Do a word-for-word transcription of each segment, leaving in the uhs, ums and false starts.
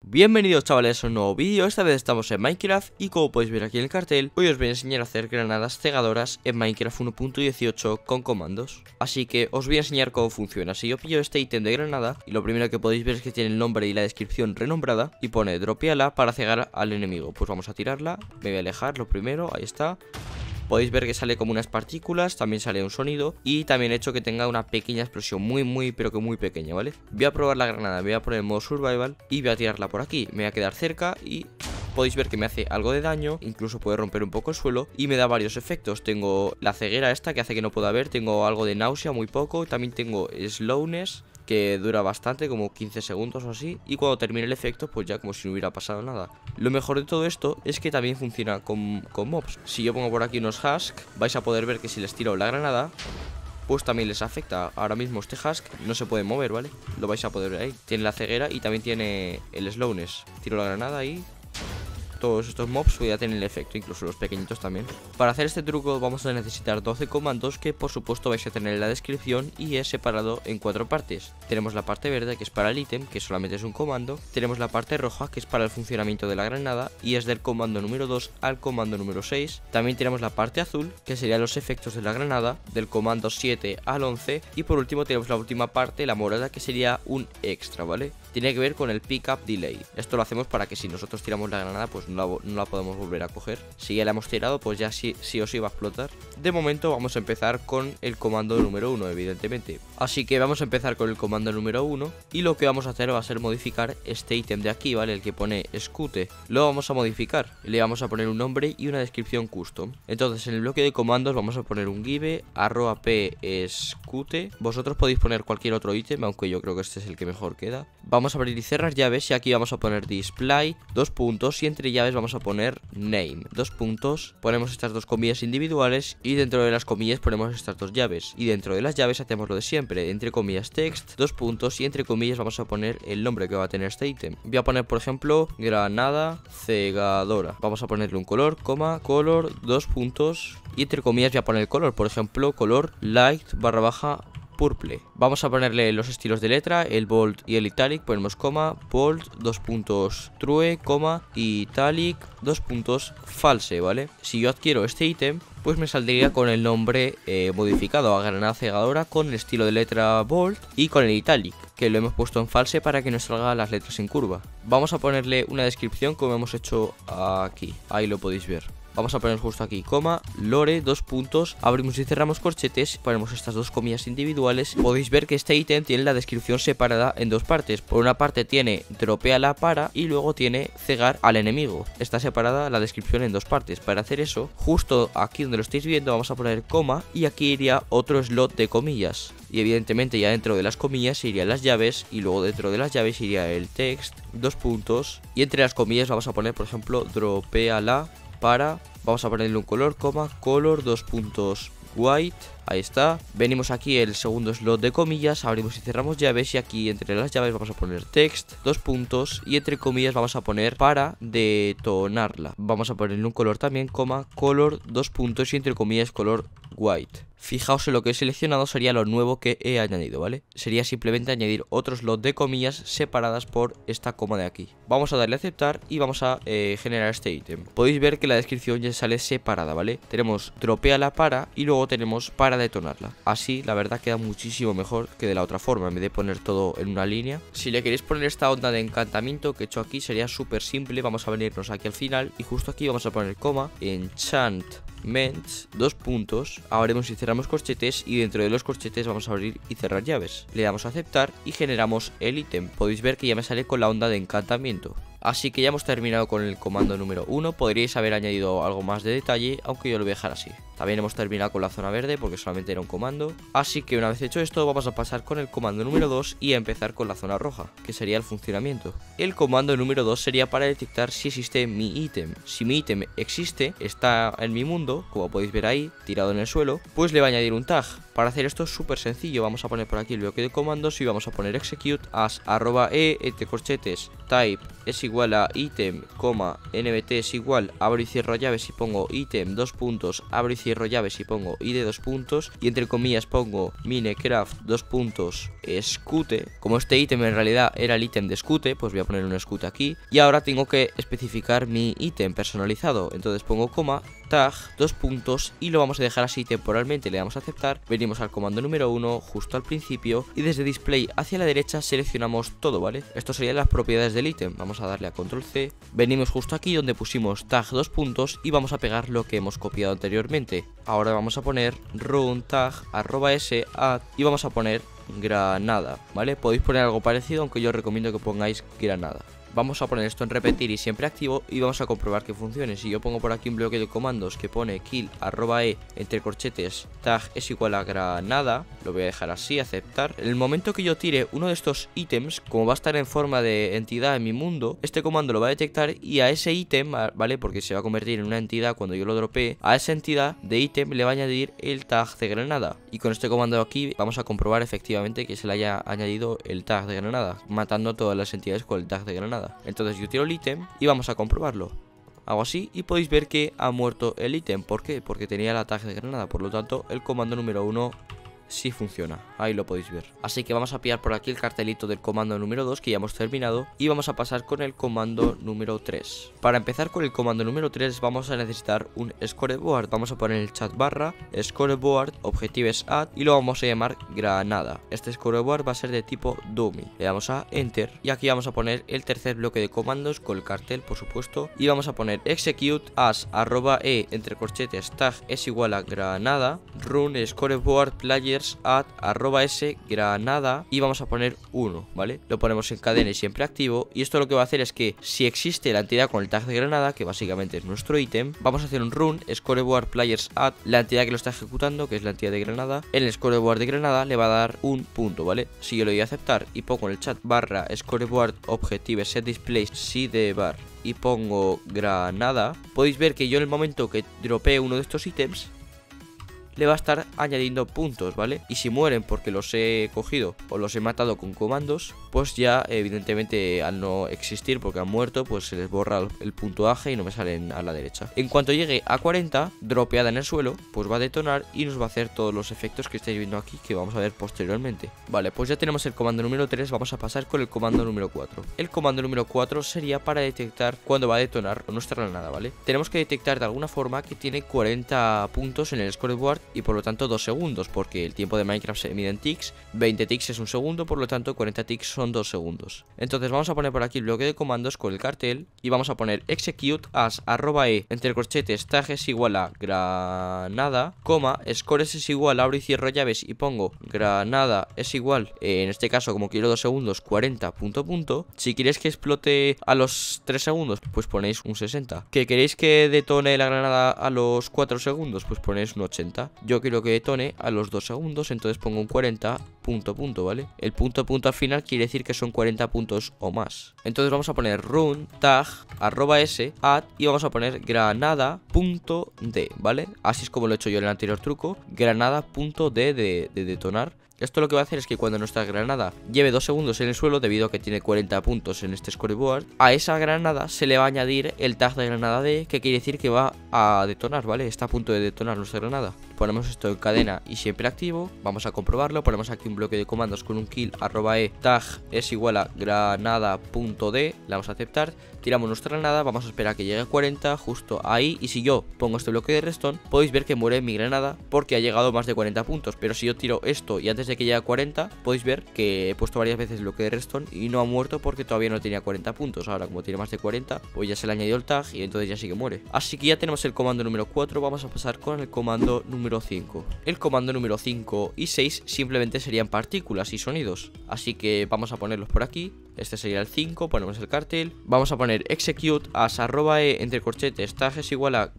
Bienvenidos chavales a un nuevo vídeo. Esta vez estamos en Minecraft y como podéis ver aquí en el cartel, hoy os voy a enseñar a hacer granadas cegadoras en Minecraft uno punto dieciocho con comandos. Así que os voy a enseñar cómo funciona. Si yo pillo este ítem de granada y lo primero que podéis ver es que tiene el nombre y la descripción renombrada y pone dropeala para cegar al enemigo, pues vamos a tirarla. Me voy a alejar lo primero, ahí está. Podéis ver que sale como unas partículas, también sale un sonido y también he hecho que tenga una pequeña explosión, muy muy pero que muy pequeña, ¿vale? Voy a probar la granada, me voy a poner en modo survival y voy a tirarla por aquí. Me voy a quedar cerca y podéis ver que me hace algo de daño, incluso puede romper un poco el suelo y me da varios efectos. Tengo la ceguera esta que hace que no pueda ver, tengo algo de náusea, muy poco, también tengo slowness, que dura bastante, como quince segundos o así. Y cuando termine el efecto, pues ya como si no hubiera pasado nada. Lo mejor de todo esto es que también funciona con, con mobs. Si yo pongo por aquí unos husk, vais a poder ver que si les tiro la granada, pues también les afecta. Ahora mismo este husk no se puede mover, ¿vale? Lo vais a poder ver ahí. Tiene la ceguera y también tiene el slowness. Tiro la granada y todos estos mobs voy a tener el efecto, incluso los pequeñitos también. Para hacer este truco vamos a necesitar doce comandos que por supuesto vais a tener en la descripción y es separado en cuatro partes. Tenemos la parte verde que es para el ítem, que solamente es un comando. Tenemos la parte roja que es para el funcionamiento de la granada y es del comando número dos al comando número seis. También tenemos la parte azul que serían los efectos de la granada, del comando siete al once. Y por último tenemos la última parte, la morada, que sería un extra, ¿vale? Tiene que ver con el pick up delay. Esto lo hacemos para que si nosotros tiramos la granada pues no la, no la podemos volver a coger. Si ya la hemos tirado pues ya sí, sí o sí va a explotar. De momento vamos a empezar con el comando número uno, evidentemente. Así que vamos a empezar con el comando número uno y lo que vamos a hacer va a ser modificar este ítem de aquí, ¿vale? El que pone scute. Lo vamos a modificar. Le vamos a poner un nombre y una descripción custom. Entonces en el bloque de comandos vamos a poner un give arroba p scute. Vosotros podéis poner cualquier otro ítem, aunque yo creo que este es el que mejor queda. Vamos a abrir y cerrar llaves y aquí vamos a poner display, dos puntos, y entre llaves vamos a poner name, dos puntos. Ponemos estas dos comillas individuales y dentro de las comillas ponemos estas dos llaves. Y dentro de las llaves hacemos lo de siempre, entre comillas text, dos puntos, y entre comillas vamos a poner el nombre que va a tener este ítem. Voy a poner por ejemplo granada cegadora. Vamos a ponerle un color, coma, color, dos puntos, y entre comillas voy a poner el color, por ejemplo color light barra baja purple. Vamos a ponerle los estilos de letra, el bold y el italic. Ponemos coma, bold, dos puntos, true, coma, italic, dos puntos, false, ¿vale? Si yo adquiero este ítem, pues me saldría con el nombre eh, modificado a granada cegadora, con el estilo de letra bold y con el italic, que lo hemos puesto en false para que nos salga las letras en curva. Vamos a ponerle una descripción como hemos hecho aquí, ahí lo podéis ver. Vamos a poner justo aquí, coma, lore, dos puntos, abrimos y cerramos corchetes, ponemos estas dos comillas individuales. Podéis ver que este ítem tiene la descripción separada en dos partes. Por una parte tiene dropeala para y luego tiene cegar al enemigo. Está separada la descripción en dos partes. Para hacer eso, justo aquí donde lo estáis viendo vamos a poner coma y aquí iría otro slot de comillas. Y evidentemente ya dentro de las comillas irían las llaves y luego dentro de las llaves iría el text, dos puntos, y entre las comillas vamos a poner por ejemplo dropeala para, vamos a ponerle un color, coma, color, dos puntos, white. Ahí está. Venimos aquí el segundo slot de comillas, abrimos y cerramos llaves y aquí entre las llaves vamos a poner text, dos puntos, y entre comillas vamos a poner para detonarla. Vamos a ponerle un color también, coma, color, dos puntos, y entre comillas color white. Fijaos en lo que he seleccionado, sería lo nuevo que he añadido, ¿vale? Sería simplemente añadir otro slot de comillas separadas por esta coma de aquí. Vamos a darle a aceptar y vamos a eh, generar este ítem. Podéis ver que la descripción ya sale separada, ¿vale? Tenemos dropeala para y luego tenemos para detonarla. Así la verdad queda muchísimo mejor que de la otra forma, en vez de poner todo en una línea. Si le queréis poner esta onda de encantamiento que he hecho aquí, sería súper simple. Vamos a venirnos aquí al final y justo aquí vamos a poner coma, enchant Ments, dos puntos, abrimos y cerramos corchetes y dentro de los corchetes vamos a abrir y cerrar llaves. Le damos a aceptar y generamos el ítem. Podéis ver que ya me sale con la onda de encantamiento. Así que ya hemos terminado con el comando número uno. Podríais haber añadido algo más de detalle, aunque yo lo voy a dejar así. También hemos terminado con la zona verde porque solamente era un comando. Así que una vez hecho esto vamos a pasar con el comando número dos y a empezar con la zona roja, que sería el funcionamiento. El comando número dos sería para detectar si existe mi ítem. Si mi ítem existe, está en mi mundo, como podéis ver ahí, tirado en el suelo, pues le va a añadir un tag. Para hacer esto es súper sencillo, vamos a poner por aquí el bloque de comandos y vamos a poner execute as arroba e entre corchetes type es igual a item, coma, nbt es igual, abro y cierro llaves y pongo item, dos puntos, abro y cierro llaves y pongo id dos puntos y entre comillas pongo minecraft, dos puntos, scute. Como este ítem en realidad era el ítem de scute, pues voy a poner un scute aquí y ahora tengo que especificar mi ítem personalizado, entonces pongo coma, tag, dos puntos y lo vamos a dejar así temporalmente, le damos a aceptar, venimos al comando número uno justo al principio y desde display hacia la derecha seleccionamos todo, ¿vale? Esto serían las propiedades del ítem, vamos a darle a control C, venimos justo aquí donde pusimos tag, dos puntos y vamos a pegar lo que hemos copiado anteriormente. Ahora vamos a poner run tag arroba s add y vamos a poner granada, ¿vale? Podéis poner algo parecido, aunque yo os recomiendo que pongáis granada. Vamos a poner esto en repetir y siempre activo y vamos a comprobar que funcione. Si yo pongo por aquí un bloque de comandos que pone kill arroba e entre corchetes tag es igual a granada, lo voy a dejar así, aceptar. En el momento que yo tire uno de estos ítems, como va a estar en forma de entidad en mi mundo, este comando lo va a detectar y a ese ítem, ¿vale? Porque se va a convertir en una entidad cuando yo lo dropee, a esa entidad de ítem le va a añadir el tag de granada. Y con este comando aquí vamos a comprobar efectivamente que se le haya añadido el tag de granada, matando a todas las entidades con el tag de granada. Entonces yo tiro el ítem y vamos a comprobarlo. Hago así y podéis ver que ha muerto el ítem. ¿Por qué? Porque tenía el ataque de granada. Por lo tanto, el comando número uno sí funciona. Ahí lo podéis ver. Así que vamos a pillar por aquí el cartelito del comando número dos que ya hemos terminado y vamos a pasar con el comando número tres. Para empezar con el comando número tres vamos a necesitar un scoreboard. Vamos a poner el chat barra scoreboard objectives add y lo vamos a llamar granada. Este scoreboard va a ser de tipo dummy. Le damos a enter y aquí vamos a poner el tercer bloque de comandos con el cartel, por supuesto, y vamos a poner execute as arroba e entre corchetes tag es igual a granada run scoreboard player add arroba s granada y vamos a poner uno, ¿vale? Lo ponemos en cadena y siempre activo y esto lo que va a hacer es que si existe la entidad con el tag de granada, que básicamente es nuestro ítem, vamos a hacer un run scoreboard players add la entidad que lo está ejecutando, que es la entidad de granada, en el scoreboard de granada le va a dar un punto, ¿vale? Si yo le doy a aceptar y pongo en el chat barra scoreboard objective set display si de bar y pongo granada, podéis ver que yo en el momento que dropee uno de estos ítems le va a estar añadiendo puntos, ¿vale? Y si mueren porque los he cogido o los he matado con comandos, pues ya evidentemente al no existir porque han muerto, pues se les borra el puntuaje y no me salen a la derecha. En cuanto llegue a cuarenta, dropeada en el suelo, pues va a detonar y nos va a hacer todos los efectos que estáis viendo aquí, que vamos a ver posteriormente. Vale, pues ya tenemos el comando número tres, vamos a pasar con el comando número cuatro. El comando número cuatro sería para detectar cuándo va a detonar nuestra granada, ¿vale? Tenemos que detectar de alguna forma que tiene cuarenta puntos en el scoreboard y por lo tanto dos segundos, porque el tiempo de Minecraft se mide en ticks, veinte ticks es un segundo, por lo tanto cuarenta ticks son dos segundos. Entonces vamos a poner por aquí el bloque de comandos con el cartel y vamos a poner execute as arroba e entre corchetes tag es igual a granada, coma, scores es igual, abro y cierro llaves y pongo granada es igual, eh, en este caso como quiero dos segundos, cuarenta punto punto. Si queréis que explote a los tres segundos, pues ponéis un sesenta. ¿Que queréis que detone la granada a los cuatro segundos? Pues ponéis un ochenta. Yo quiero que detone a los dos segundos, entonces pongo un cuarenta punto punto, ¿vale? El punto punto al final quiere decir que son cuarenta puntos o más. Entonces vamos a poner run tag arroba s add y vamos a poner granada punto d, ¿vale? Así es como lo he hecho yo en el anterior truco, granada punto d de, de detonar. Esto lo que va a hacer es que cuando nuestra granada lleve dos segundos en el suelo, debido a que tiene cuarenta puntos en este scoreboard, a esa granada se le va a añadir el tag de granada D, que quiere decir que va a detonar, ¿vale? Está a punto de detonar nuestra granada. Ponemos esto en cadena y siempre activo, vamos a comprobarlo, ponemos aquí un bloque de comandos con un kill arroba e tag es igual a granada.d, le vamos a aceptar, tiramos nuestra granada, vamos a esperar a que llegue a cuarenta, justo ahí, y si yo pongo este bloque de redstone, podéis ver que muere mi granada porque ha llegado a más de cuarenta puntos, pero si yo tiro esto y antes de que llegue a cuarenta, podéis ver que he puesto varias veces el bloque de redstone y no ha muerto porque todavía no tenía cuarenta puntos. Ahora como tiene más de cuarenta, pues ya se le añadió el tag y entonces ya sí que muere. Así que ya tenemos el comando número cuatro, vamos a pasar con el comando número cinco. El comando número cinco y seis simplemente serían partículas y sonidos, así que vamos a ponerlos por aquí. Este sería el cinco, ponemos el cartel, vamos a poner execute as arroba e entre corchetes tag es igual a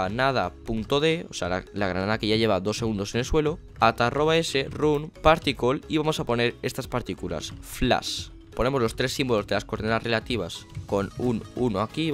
granada.d, o sea la, la granada que ya lleva dos segundos en el suelo, at arroba s run particle y vamos a poner estas partículas flash. Ponemos los tres símbolos de las coordenadas relativas con un uno aquí, ¿vale?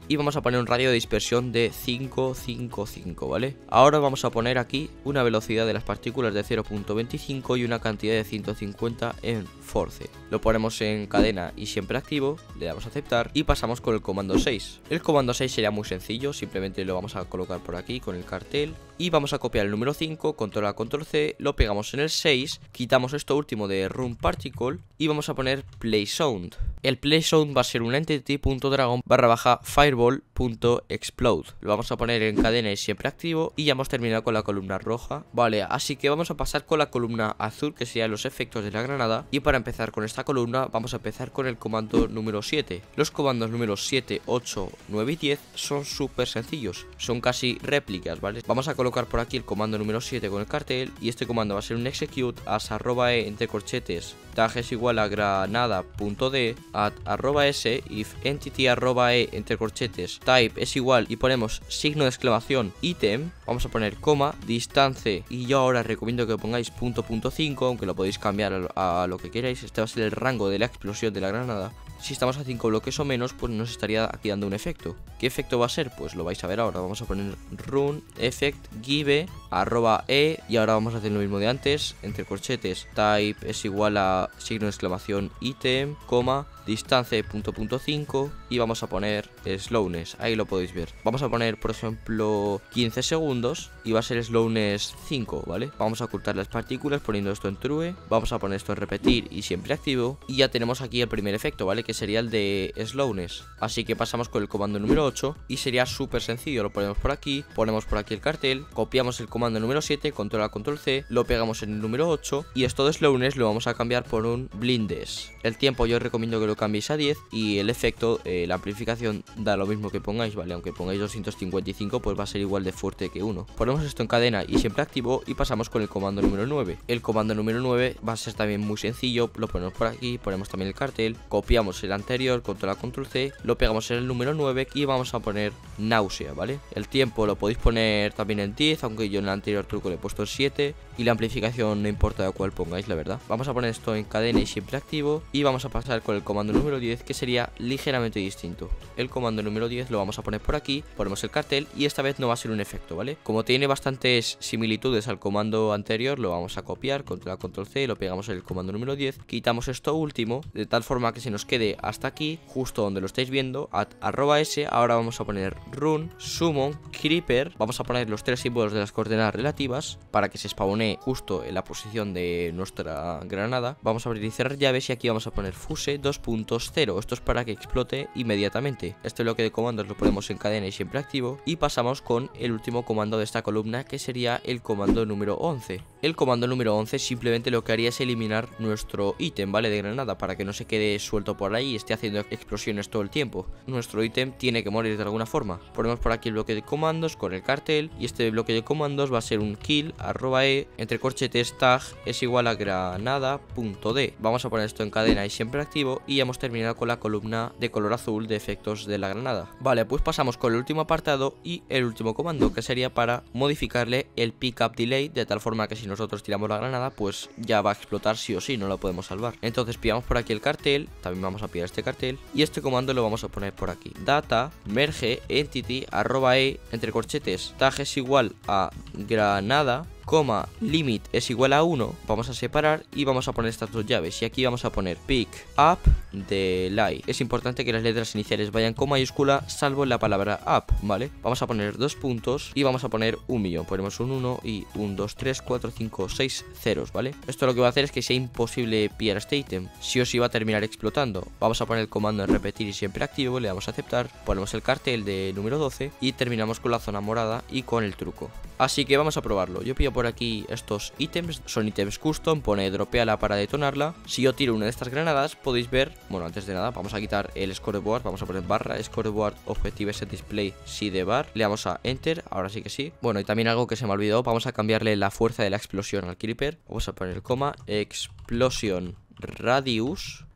y vamos a poner un radio de dispersión de cinco cinco cinco, ¿vale? Ahora vamos a poner aquí una velocidad de las partículas de cero punto veinticinco y una cantidad de ciento cincuenta en force. Lo ponemos en cadena y siempre activo, le damos a aceptar y pasamos con el comando seis. El comando seis sería muy sencillo, simplemente lo vamos a colocar por aquí con el cartel y vamos a copiar el número cinco, control A, control C, lo pegamos en el seis, quitamos esto último de run particle y vamos a poner play sound. El play sound va a ser un entity.dragon barra baja fireball.explode. Lo vamos a poner en cadena y siempre activo y ya hemos terminado con la columna roja. Vale, así que vamos a pasar con la columna azul, que serían los efectos de la granada. Y para empezar con esta columna vamos a empezar con el comando número siete. Los comandos números siete, ocho, nueve y diez son súper sencillos, son casi réplicas, ¿vale? Vamos a colocar por aquí el comando número siete con el cartel y este comando va a ser un execute as arroba e entre corchetes tag es igual a granada.d at arroba s if entity arroba e entre corchetes type es igual y ponemos signo de exclamación item, vamos a poner coma, distance y yo ahora recomiendo que pongáis punto punto cinco, aunque lo podéis cambiar a, a lo que queráis. Este va a ser el rango de la explosión de la granada. Si estamos a cinco bloques o menos, pues nos estaría aquí dando un efecto. ¿Qué efecto va a ser? Pues lo vais a ver ahora. Vamos a poner run effect give arroba e y ahora vamos a hacer lo mismo de antes. Entre corchetes type es igual a signo de exclamación item, coma, distance punto punto cinco y vamos a poner slowness, ahí lo podéis ver. Vamos a poner por ejemplo quince segundos y va a ser slowness cinco, ¿vale? Vamos a ocultar las partículas poniendo esto en true, vamos a poner esto en repetir y siempre activo y ya tenemos aquí el primer efecto, ¿vale? Que sería el de slowness. Así que pasamos con el comando número ocho y sería súper sencillo, lo ponemos por aquí, ponemos por aquí el cartel, copiamos el comando número siete, control A, control C, lo pegamos en el número ocho y esto de slowness lo vamos a cambiar por un blindes. El tiempo yo os recomiendo que lo cambiéis a diez y el efecto, eh, la amplificación da lo mismo que pongáis, ¿vale? Aunque pongáis doscientos cincuenta y cinco pues va a ser igual de fuerte que uno. Ponemos esto en cadena y siempre activo y pasamos con el comando número nueve. El comando número nueve va a ser también muy sencillo, lo ponemos por aquí, ponemos también el cartel, copiamos el anterior, control A, control C, lo pegamos en el número nueve y vamos a poner náusea, ¿vale? El tiempo lo podéis poner también en diez, aunque yo en el anterior truco le he puesto en siete y la amplificación no importa de cuál pongáis, la verdad. Vamos a poner esto en cadena y siempre activo y vamos a pasar con el comando número diez, que sería ligeramente distinto. El comando número diez lo vamos a poner por aquí, ponemos el cartel y esta vez no va a ser un efecto, ¿vale? Como tiene bastantes similitudes al comando anterior, lo vamos a copiar, control A, control C, lo pegamos en el comando número diez, quitamos esto último, de tal forma que se nos quede hasta aquí, justo donde lo estáis viendo, at arroba s. Ahora vamos a poner run, summon, creeper, vamos a poner los tres símbolos de las coordenadas relativas para que se spawnee justo en la posición de nuestra granada. Vamos a abrir y cerrar llaves y aquí vamos a poner fuse dos punto cero, esto es para que explote inmediatamente. Este bloque de comandos lo ponemos en cadena y siempre activo y pasamos con el último comando de esta columna, que sería el comando número once. El comando número once simplemente lo que haría es eliminar nuestro ítem, ¿vale? De granada, para que no se quede suelto por ahí y esté haciendo explosiones todo el tiempo. Nuestro ítem tiene que morir de alguna forma. Ponemos por aquí el bloque de comandos con el cartel y este bloque de comandos va a ser un kill arroba e entre corchetes tag es igual a granada.d. Vamos a poner esto en cadena y siempre activo y ya hemos terminado con la columna de color azul de efectos de la granada. Vale, pues pasamos con el último apartado y el último comando, que sería para modificarle el pickup delay de tal forma que si nosotros tiramos la granada pues ya va a explotar sí o sí, no lo podemos salvar. Entonces pillamos por aquí el cartel, también vamos a pillar este cartel y este comando lo vamos a poner por aquí: data merge entity arroba e entre corchetes tag es igual a granada, coma, limit es igual a uno, vamos a separar y vamos a poner estas dos llaves y aquí vamos a poner pick up delay. Es importante que las letras iniciales vayan con mayúscula salvo en la palabra up, ¿vale? Vamos a poner dos puntos y vamos a poner un millón, ponemos un uno y un dos, tres, cuatro, cinco, seis ceros, ¿vale? Esto lo que va a hacer es que sea imposible pillar este ítem, sí o sí va a terminar explotando. Vamos a poner el comando en repetir y siempre activo, le damos a aceptar, ponemos el cartel de número doce y terminamos con la zona morada y con el truco. Así que vamos a probarlo. Yo pillo por aquí estos ítems, son ítems custom, pone dropeala para detonarla. Si yo tiro una de estas granadas podéis ver, bueno, antes de nada vamos a quitar el scoreboard, vamos a poner barra scoreboard objective set display si de bar, le damos a enter, ahora sí que sí. Bueno, y también algo que se me olvidó, vamos a cambiarle la fuerza de la explosión al creeper, vamos a poner el coma explosion radius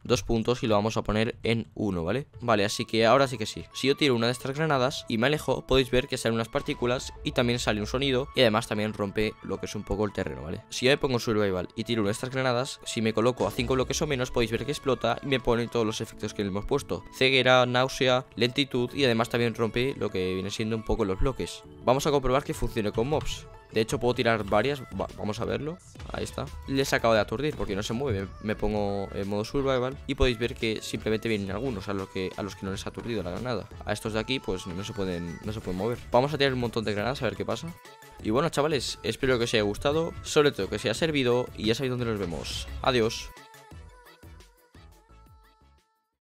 dos puntos y lo vamos a poner en uno, ¿vale? Vale, así que ahora sí que sí. Si yo tiro una de estas granadas y me alejo, podéis ver que salen unas partículas y también sale un sonido y además también rompe lo que es un poco el terreno, ¿vale? Si yo me pongo survival y tiro una de estas granadas, si me coloco a cinco bloques o menos, podéis ver que explota y me pone todos los efectos que le hemos puesto: ceguera, náusea, lentitud, y además también rompe lo que viene siendo un poco los bloques. Vamos a comprobar que funcione con mobs. De hecho puedo tirar varias, Va, vamos a verlo. Ahí está. Les acabo de aturdir porque no se mueve. Me pongo en modo survival y podéis ver que simplemente vienen algunos a los que, a los que no les ha aturdido la granada. A estos de aquí pues no se pueden, no se pueden mover. Vamos a tirar un montón de granadas a ver qué pasa. Y bueno, chavales, espero que os haya gustado, sobre todo que os haya servido, y ya sabéis dónde nos vemos. Adiós.